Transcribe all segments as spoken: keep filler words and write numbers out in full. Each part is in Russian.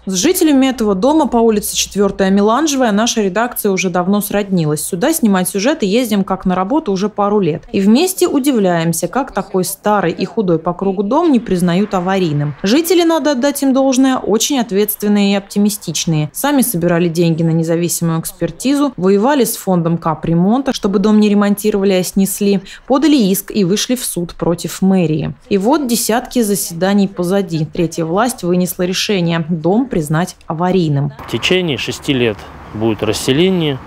С жителями этого дома по улице четвёртая Меланжевая наша редакция уже давно сроднилась. Сюда снимать сюжеты ездим как на работу уже пару лет. И вместе удивляемся, как такой старый и худой по кругу дом не признают аварийным. Жители, надо отдать им должное, очень ответственные и оптимистичные. Сами собирали деньги на независимую экспертизу, воевали с фондом капремонта, чтобы дом не ремонтировали, а снесли, подали иск и вышли в суд против мэрии. И вот десятки заседаний позади. Третья власть вынесла решение – дом признать аварийным. В течение шести лет будет расселение.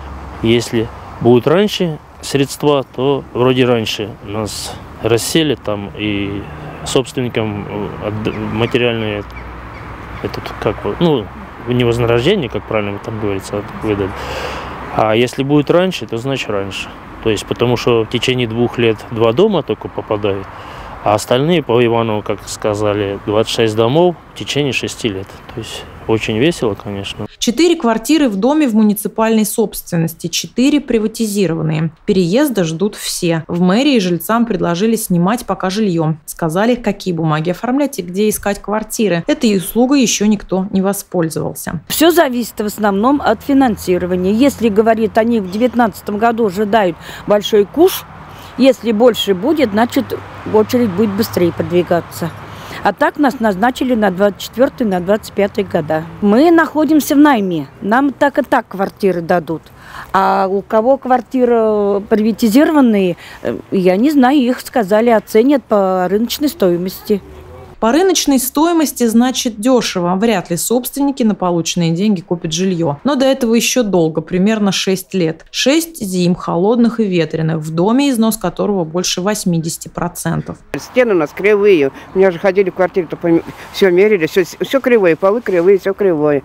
Если будут раньше средства, то вроде раньше нас расселят там и собственникам материальные этот, как, ну, не вознаграждение, как правильно там говорится, выдать. А если будет раньше, то значит раньше. То есть потому что в течение двух лет два дома только попадают, а остальные по Иванову, как сказали, двадцать шесть домов в течение шести лет. То есть очень весело, конечно. Четыре квартиры в доме в муниципальной собственности, четыре приватизированные. Переезда ждут все. В мэрии жильцам предложили снимать пока жильем. Сказали, какие бумаги оформлять и где искать квартиры. Этой услугой еще никто не воспользовался. Все зависит в основном от финансирования. Если, говорит, они в две тысячи девятнадцатом году ожидают большой куш, если больше будет, значит, очередь будет быстрее продвигаться. А так нас назначили на двадцать четвёртый, на двадцать пятый года. Мы находимся в найме. Нам так и так квартиры дадут. А у кого квартиры приватизированные, я не знаю, их, сказали, оценят по рыночной стоимости. По рыночной стоимости, значит, дешево. Вряд ли собственники на полученные деньги купят жилье. Но до этого еще долго, примерно шесть лет. шесть зим, холодных и ветреных, в доме, износ которого больше восьмидесяти процентов. Стены у нас кривые. У меня же ходили в квартиру, все мерили, все, все кривое, полы кривые, все кривое.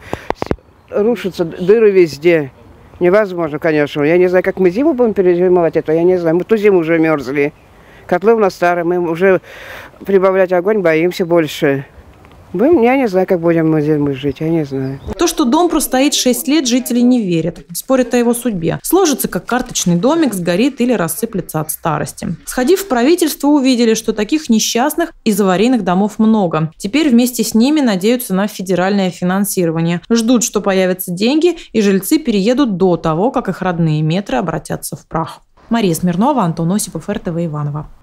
Рушатся дыры везде. Невозможно, конечно. Я не знаю, как мы зиму будем перезимовать это, я не знаю. Мы ту зиму уже мерзли. Котлы у нас старые, мы уже прибавлять огонь боимся больше. Мы, я не знаю, как будем мы здесь жить, я не знаю. То, что дом простоит шесть лет, жители не верят. Спорят о его судьбе. Сложится, как карточный домик, сгорит или рассыплется от старости. Сходив в правительство, увидели, что таких несчастных из аварийных домов много. Теперь вместе с ними надеются на федеральное финансирование. Ждут, что появятся деньги, и жильцы переедут до того, как их родные метры обратятся в прах. Мария Смирнова, Антон Осипов, эр тэ вэ Иваново.